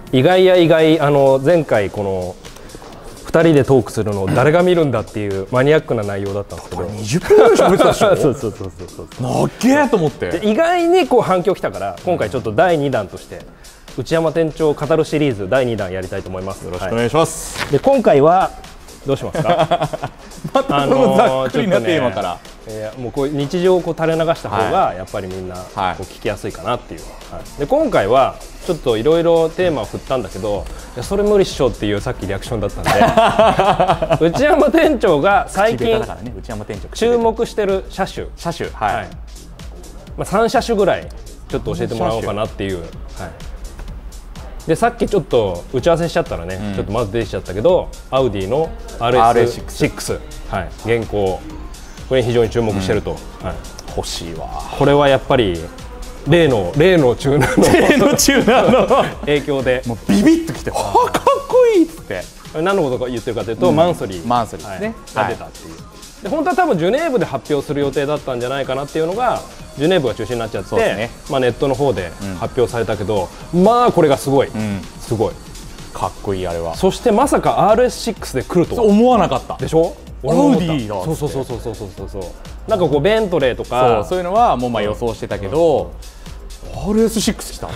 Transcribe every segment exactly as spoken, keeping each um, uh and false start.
意外や意外、あの前回このふたりでトークするのを誰が見るんだっていうマニアックな内容だったんですけど、 にじゅっぷんぐらい喋ってたでしょ。 そうそうそうそうそう、 なっけーと思って。 意外にこう反響きたから、今回ちょっとだいにだんとして内山店長を語るシリーズだいにだんやりたいと思います。 よろしくお願いします。 はい、で今回はどうしますか。 またこのざっくりなテーマから。 えー、もうこう日常をこう垂れ流した方がやっぱりみんなこう聞きやすいかなっていう、はい、で今回はちょっといろいろテーマを振ったんだけど、いやそれ無理っしょっていうさっきリアクションだったんで内山店長が最近注目してる車種車種、はい、はい、 まあ、さん車種ぐらいちょっと教えてもらおうかなっていう、はい、でさっきちょっと打ち合わせしちゃったらね、うん、ちょっとまず出てきちゃったけどアウディの アールエスシックス、はい、現行これに非常に注目してると、うん、はい、 欲しいわ。 これはやっぱり例の例のチューナーの例のチューナーの影響でもうビビッときて、はあかっこいいっつって、 何のことか言ってるかというと、うん、マンスリーマンスリーですね、 はい、が出たっていう、はい、で本当は多分ジュネーブで発表する予定だったんじゃないかなっていうのがジュネーブが中止になっちゃって、ね、まあ、ネットの方で発表されたけど、うん、まあこれがすごい、うん、すごいかっこいい。あれはそしてまさか アールエスシックス で来るとは思わなかったでしょ。 アウディだ。 そうそうそうそうそうそうそう、なんかこうベントレーとかそう、そういうのはもうまあ予想してたけど、うん、アールエスシックス 来た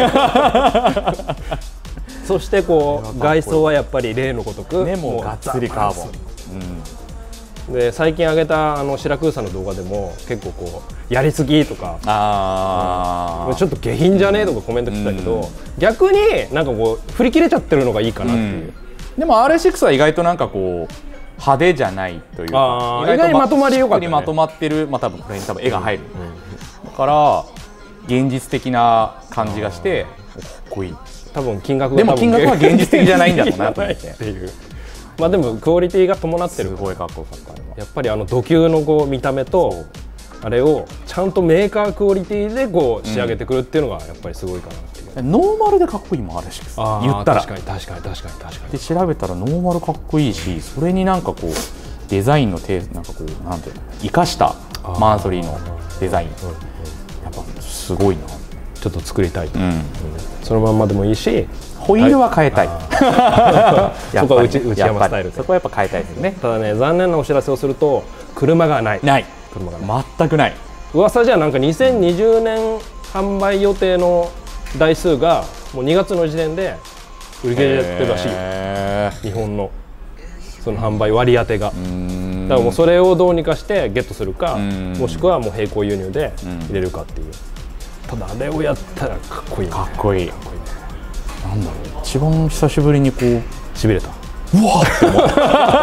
そしてこう外装はやっぱり例のごとくね、もうがっつりカーボン、 うん、で最近上げたあのシラクーサの動画でも結構こうやりすぎとか、あ、うん、ちょっと下品じゃねえとかコメント来たけど、うん、逆になんかこう振り切れちゃってるのがいいかなっていう、うん、 でも アールエスシックス は意外となんかこう派手じゃないというか、 意外にまとまりよかったね。 まとまってる、まあ多分これに多分絵が入る、うんうん、だから現実的な感じがしてかっこいい。 多分金額がでも金額は現実的じゃないんだろうなと思ってっていう。まあでもクオリティが伴ってる。 すごいかっこよかった。 やっぱりあの土球のこう見た目とあれをちゃんとメーカークオリティでこう仕上げてくるっていうのがやっぱりすごいかなっていう。 うん、ノーマルでかっこいいもん アールエスシックス 言ったら。 確かに確かに確かに確かに。 で調べたらノーマルかっこいいし、それになんかこうデザインのテなんかこうなんていうの生かしたマンソリーのデザイン、やっぱすごいな。 ちょっと作りたいと、うんうん、そのまんまでもいいしホイールは変えたい、 はい、そこは内山スタイルでそこはやっぱ変えたいですね。 ただね、残念なお知らせをすると車がないない車がない全くない。 噂じゃなんかにせんにじゅうねん販売予定の台数がもうにがつの時点で売り切れてるらしいよ、日本のその販売割り当てが。だからもうそれをどうにかしてゲットするか、もしくはもう並行輸入で入れるかっていう。ただあれをやったらかっこいい、ね、 かっこいい。なんだろう、一番久しぶりにこうしびれた。 うわっって思った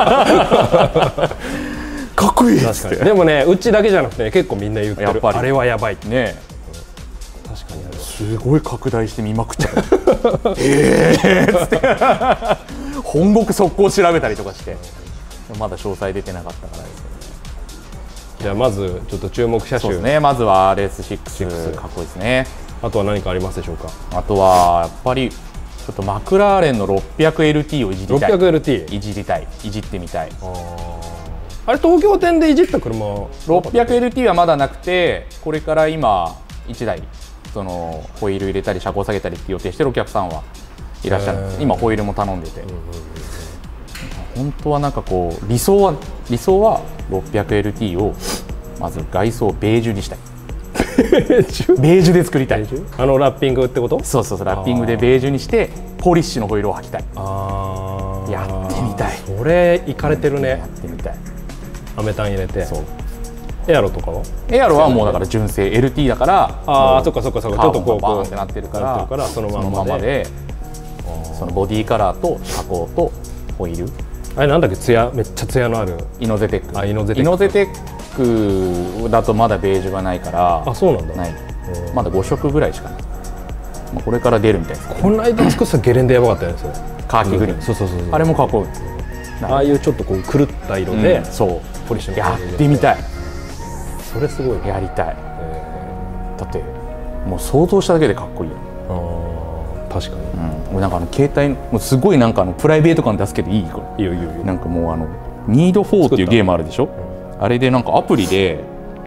かっこいいっつって。 でもね、うちだけじゃなくて、ね、結構みんな言ってる。 やっぱりあれはやばいね、 うん、確かにあれすごい拡大して見まくっちゃうええっつって本国速攻調べたりとかして、まだ詳細出てなかったからですけどね。 じゃあまずちょっと注目車種。 そうですね、まずは アールエスシックス かっこいいですね。 あとは何かありますでしょうか。 あとはやっぱりちょっとマクラーレンの ろっぴゃくエルティー をいじりたい。 ろっぴゃくエルティーいじりたい、いじってみたい。 ああれ東京店でいじった車ろっぴゃくエルティー はまだなくて、これから今いちだいそのホイール入れたり車高下げたりって予定してるお客さんはいらっしゃるんです。今ホイールも頼んでて、うんうんうん、本当はなんかこう理想は理想は ろっぴゃくエルティー をまず外装をベージュにしたいベージュで作りたい。 あのラッピングってこと。 そうそうそう、ラッピングでベージュにしてポリッシュのホイールを履きたい。あ、やってみたい。 それいかれてるね、 やってみたい。 アメタン入れて。 そう、 エアロとかはエアロはもうだから純正 エルティー だから、 ああそっかそっかそっか、ちょっとこうバーンってなってるからそのままで、 そのボディカラーと車高とホイール、 あれなんだっけ、ツヤめっちゃツヤのあるイノゼテック。 あ、イノゼテック。 イノゼテックだとまだベージュがないから。 あ、そうなんだ。 ない。まだごしょくぐらいしかない。まあこれから出るみたいです。 この間作ったゲレンデやばかったやつ。 カーキグリーン。 そうそうそう。 あれもかっこいい。 ああいうちょっとこう狂った色で、 そうポリッシュのやってみたい。 それすごいやりたい。だってもう想像しただけでかっこいいよ。 ああ確かに。 俺なんかあの携帯もうすごいなんかあのプライベート感出すけどいい？これ。いいよいいよいいよ。なんかもうあのニードフォーっていうゲームあるでしょ。あれでなんかアプリで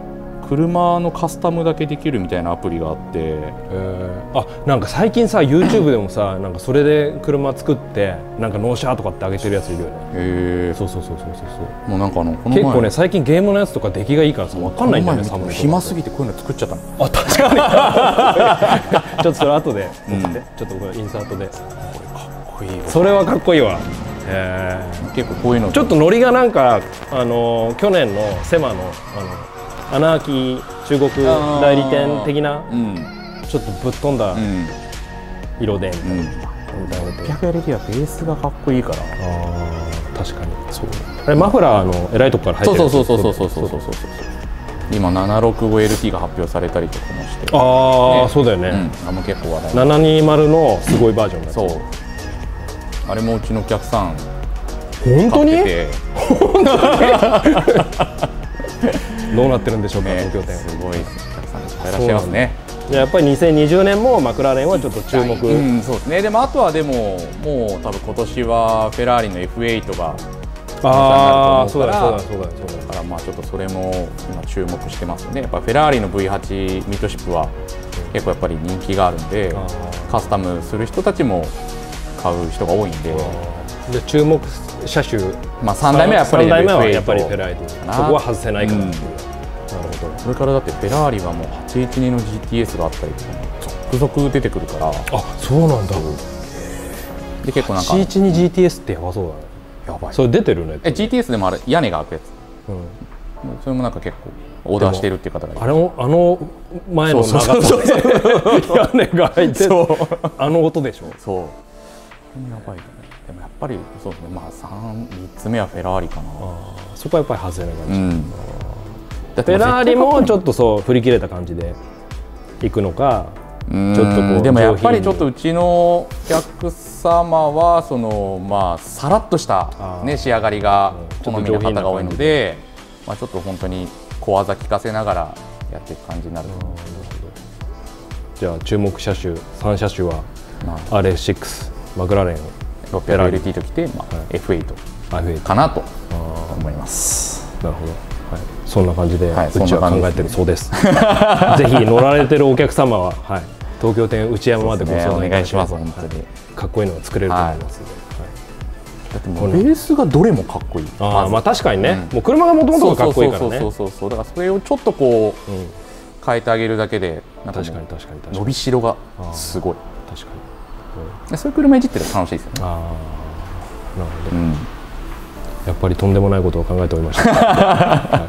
車のカスタムだけできるみたいなアプリがあって、 えー、あなんか最近さ YouTube でもさなんかそれで車作ってなんか納車とかって上げてるやついるよね。 へえ。 そうそうそうそうそうもうなんかあのこの結構ね最近ゲームのやつとか出来がいいからさ分かんないんだよね。寒い暇すぎてこういうの作っちゃったの。 あ確かにちょっとそれ後で送って、うん、ちょっと僕インサートで。これかっこいい。それはかっこいいわ。へえ。結構こういうのちょっとノリがなんかあの去年のセマのあのアナーキー中国代理店的な、うん、ちょっとぶっ飛んだ色でみたいな。ろっぴゃくエルティー はベースがかっこいいから。あ確かにそう。あれマフラーの偉いとこから入ってる。そうそうそうそうそうそうそうそう。今 ななひゃくろくじゅうごエルティー が発表されたりとかもして。ああ、ね、そうだよね。うん、あもう結構話題。ななひゃくにじゅうのすごいバージョンだ。そう。あれもうちのお客さん。本当に？どうなってるんでしょうか、東京店。すごいお客さんいっぱいいらっしゃいますね。やっぱりにせんにじゅうねんもマクラーレンはちょっと注目。うん、そうですね。でもあとはでももう多分今年はフェラーリの エフエイト がああそうだそうだそうだそうだ。だからまあちょっとそれも今注目してますね。やっぱフェラーリの ブイはち ミッドシップは結構やっぱり人気があるんで、カスタムする人たちも買う人が多いんで。で注目車種、まあさんだいめはやっぱり エフエイト はやっぱりフェラーリかな。そこは外せないかなっていう。なるほど。それからだってフェラーリはもうはちいちにの ジーティーエス があったりとか続々出てくるから。あ、そうなんだ。で結構なんか はちいちにジーティーエス ってやばそうだね。やばい。それ出てるね。え ジーティーエス でもあれ屋根が開くやつ。うん。それもなんか結構オーダーしてるっていう方がいる。あれもあの前の長さで屋根が開いてあの音でしょ。そう。やばいね。でもやっぱりそうですね。まあ三三つ目はフェラーリかな。そこはやっぱり外せない感じ。うん、フェラーリもちょっとそう振り切れた感じでいくのか。ちょっとこうでもやっぱりちょっとうちのお客様はそのまあさらっとしたね仕上がりが好みの方が多いので、まあちょっと本当に小技効かせながらやっていく感じになると思います。じゃあ注目車種さん車種は アールエスシックス、マクラーレン。ろっぴゃくエルティー ときて、まあはい、エフエイト かなと思います。なるほど、はい、そんな感じで、はい、うちは考えてるそうです。ぜひ乗られてるお客様は、はい、東京店内山までご相談お願いします。本当にかっこいいのが作れると思いますので。だってもうベースがどれもかっこいい。ああまあ確かにね、もう車がもともとかっこいいからね。そうそうそうそう。だからそれをちょっとこう変えてあげるだけで、確かに確かに確かに伸びしろがすごい。確かに。そういう車いじってるの楽しいですよね。ああ、なるほど、うん。やっぱりとんでもないことを考えておりました。はい、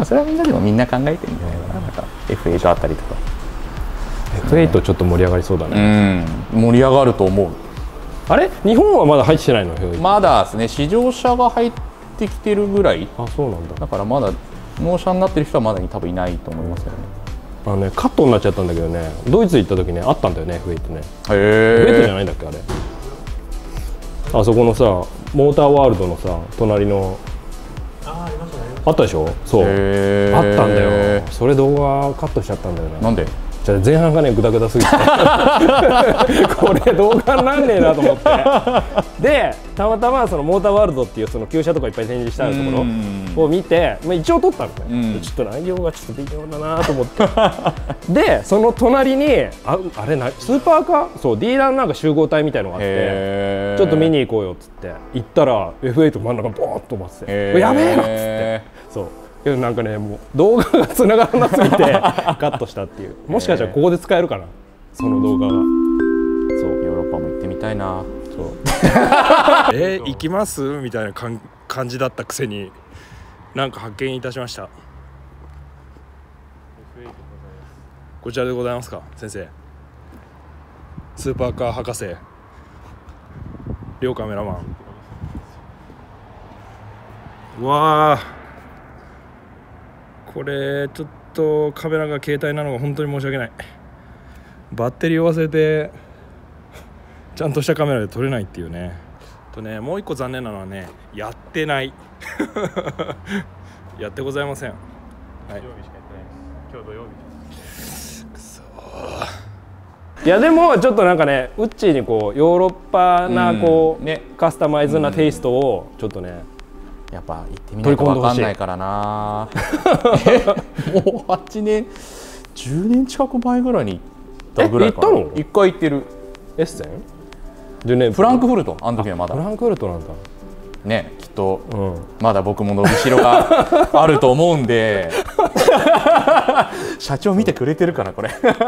それはみんなでもみんな考えてるんじゃないかな。なんか エフエイト あたりとか。エフエイト ちょっと盛り上がりそうだね。うん、盛り上がると思う。あれ、日本はまだ入ってないの？まだですね。試乗車が入ってきてるぐらい。あ、そうなんだ。だからまだ納車になってる人はまだ多分いないと思いますよね。あのね、カットになっちゃったんだけどね、ドイツ行った時ねあったんだよね、エフエイトね。へえ。エフエイトじゃないんだっけあれ。あそこのさモーターワールドのさ隣の あ, あ, りましたねあったでしょ。そうあったんだよ。それ動画カットしちゃったんだよね。なんで？じゃあ前半がねグダグダすぎてこれ動画になんねえなと思ってでたまたまそのモーターワールドっていうその旧車とかいっぱい展示してあるところを見て、まあ、一応撮ったのね。ちょっと内容がちょっと微妙だなと思ってでその隣にああれなスーパーカーそうディーラーのなんか集合体みたいのがあってちょっと見に行こうよっつって行ったら エフエイト 真ん中ボーッと止まっててやべえなっつってそうけどなんかねもう動画がつながらなすぎてカットしたっていう。もしかしたらここで使えるかなその動画が。そうヨーロッパも行ってみたいな。そうえー、行きますみたいな感じだったくせになんか発見いたしました。こちらでございますか先生。スーパーカー博士両カメラマン。うわーこれちょっとカメラが携帯なのが本当に申し訳ない。バッテリーを忘れてちゃんとしたカメラで撮れないっていうね。とねもう一個残念なのはねやってないやってございません。はい、今日土曜日くそいやでもちょっとなんかねウッチーにこうヨーロッパなこう、うんね、カスタマイズなテイストをちょっとねやっぱ行ってみないと分かんないからなもうはちねんじゅうねん近く前ぐらいに行ったぐらいかな。 行ったの？ いっかい行ってる。 エッセンじゅうねんフランクフルト、あの時はまだフランクフルトなんだね、きっと、うん、まだ僕も伸びしろがあると思うんで社長見てくれてるかなこれまあ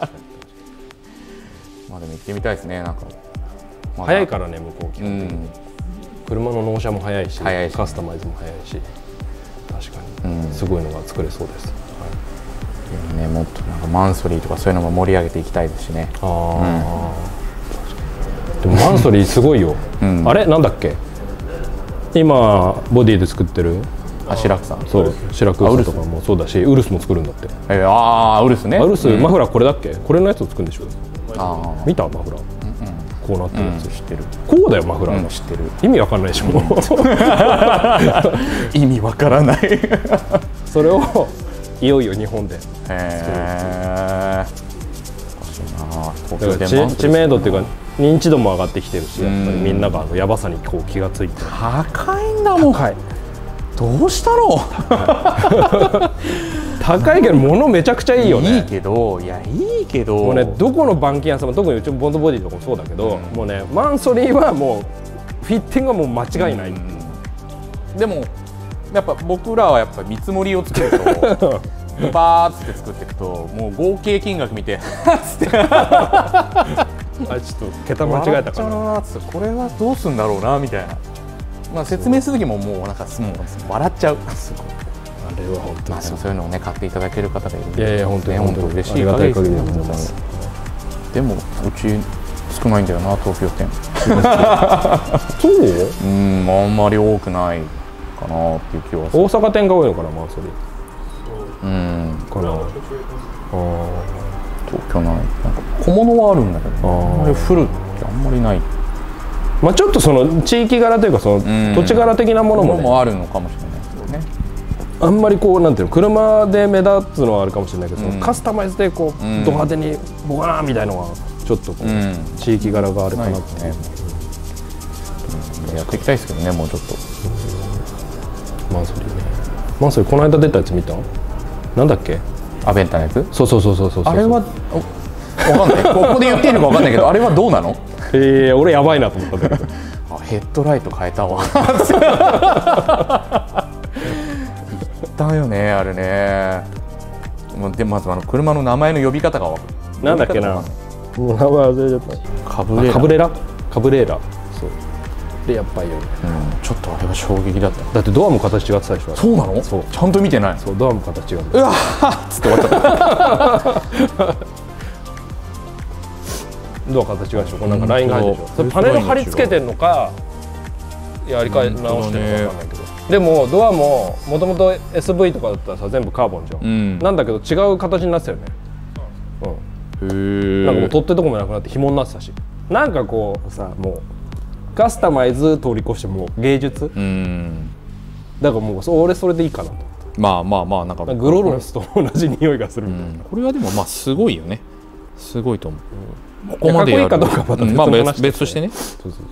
でも行ってみたいですね。なんか早いからね向こう基本的に、うん、車の納車も早いし、早いしカスタマイズも早いし、確かに、うん、すごいのが作れそうです。はい、 ね、もっとなんかマンソリーとかそういうのも盛り上げていきたいですしね。あ、 うん、でもマンソリーすごいよ、うん、あれなんだっけ今ボディで作ってるあシラクさん、 そうシラクさんとかもそうだしウルスも作るんだって。 えー、ああウルスね。 ウルス、うん、マフラーこれだっけ、これのやつを作るんでしょ。あ見たマフラー、こうなってるやつ、うん、知ってる。こうだよマフラーの、うん、知ってる。意味わかんないでしょ、うん、 意味わからないそれをいよいよ日本で作るっていう。 へー、知名度っていうか認知度も上がってきてるし、やっぱりみんながあのヤバさにこう気がついて。 高いんだもん。 高い。 どうしたの高いけど物めちゃくちゃいいよね。 いいけど、いやいいけどもうね、どこの板金屋さんも特にうちもボンドボディとかもそうだけど、うん、もうねマンソリーはもうフィッティングはもう間違いない、うん、 でもやっぱ僕らはやっぱ見積もりを作るとバーッって作っていくともう合計金額見てつってあちょっと桁間違えたかな、 これはどうすんだろうなみたいな、まあ、説明する時ももうなんかもう笑っちゃう。すごいあれは本当に、 まあ、でもそういうのをね買っていただける方がいるんで、いやいや本当に本当に嬉しい限りですね。でもうち少ないんだよな東京店そう？ うんあんまり多くないかなっていう気はする。 大阪店が多いのかなマンソリー。 うんかな。あ東京ないなんか小物はあるんだけど、あんまりフルってあんまりない。 まあちょっとその地域柄というかその土地柄的なものも、ね、 もあるのかもしれないですけどね。 あんまりこうなんていうの車で目立つのはあるかもしれないけど、うん、そのカスタマイズでこう、うん、ド派手にボカーンみたいなのはちょっとこう、うん、地域柄があるかなっていう、ね、 うん、やっていきたいですけどねもうちょっと、 うん、マンソリーね。マンソリーこの間出たやつ見た？なんだっけ？ アベンタのやつ？ そうそうそうそうそう。 あれはわかんないここで言っていいのかわかんないけどあれはどうなの？ えー、俺やばいなと思ったんだけどあヘッドライト変えたわだよねあれね。もうでまずあの車の名前の呼び方がなんだっけな、もう名前忘れちゃった。カブレラカブレラカブレーラそうでやっぱりよね、 うん、ちょっとあれは衝撃だった。 だってドアも形違ってたでしょ。 そうなの？そうちゃんと見てない。 そうドアも形違う。 うわっつって終わっちゃったドア形違うでしょ。これなんかラインが入ってるでしょ。それパネル貼り付けてるのかやり替え直してるのか分かんないけど、ね、でもドアももともと エスブイ とかだったらさ全部カーボンじゃん、うん、なんだけど違う形になってたよね、うん、へー。なんかもう取っ手とこもなくなって紐になってたし、なんかこうさもうカスタマイズ通り越してもう芸術、うん、だからもう俺それでいいかなと。 まあまあまあなんかグロロスと同じ匂いがするみたいな、うん、 これはでもまあすごいよね。すごいと思う、 うん、ここまでやる。かっこいいかどうかまた別と話して、まあ、別としてね。そうそうそう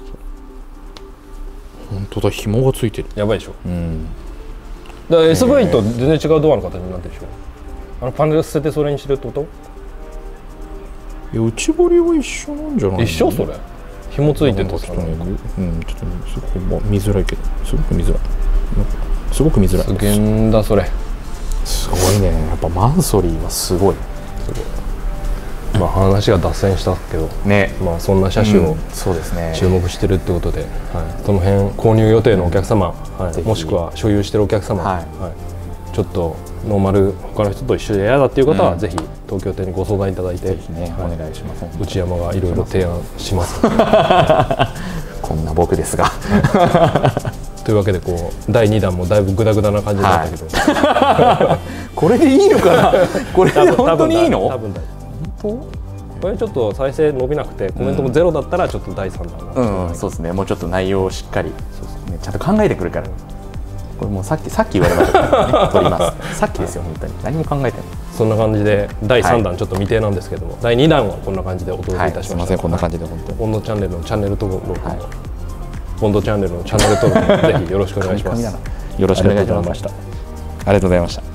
本当だ紐がついてる。 やばいでしょ、うん、だから エスブイ と全然違うドアの形になってるでしょ。あのパネル捨ててそれにしてるってこと？ いや内堀は一緒なんじゃないの？ 一緒それ紐ついてるとさ、 ね、うんちょっとねすごく見づらいけどすごく見づらいすごく見づらい。 すげえんだそれ。 すごいねやっぱマンソリーはすごい。すごいまあ話が脱線したけど、ね、まあそんな車種を注目してるってことで、うんはい、その辺購入予定のお客様、うんはい、もしくは所有してるお客様、はいはい、ちょっとノーマル他の人と一緒で嫌だっていう方は、うん、ぜひ東京店にご相談いただいて、ぜひね、はい、お願いします。内山がいろいろ提案しますこんな僕ですがというわけでこうだいにだんもだいぶグダグダな感じになったけど、 はい、これでいいのかなこれで本当にいいの？ 多分大丈夫。これちょっと再生伸びなくてコメントもゼロだったらちょっとだいさんだんうん、うん、そうですね。もうちょっと内容をしっかりそうです、ね、ちゃんと考えてくるから、これもうさっきさっき言われましたからね撮りますさっきですよ本当に何も考えてない。 そんな感じでだいさんだんちょっと未定なんですけども、はい、だいにだんはこんな感じでお届けいたしました、 はい、すみませんこんな感じで本当に温度チャンネルのチャンネル登録もポンドチャンネルのチャンネル登録ぜひよろしくお願いします。 よろしくお願いしました。ありがとうございました。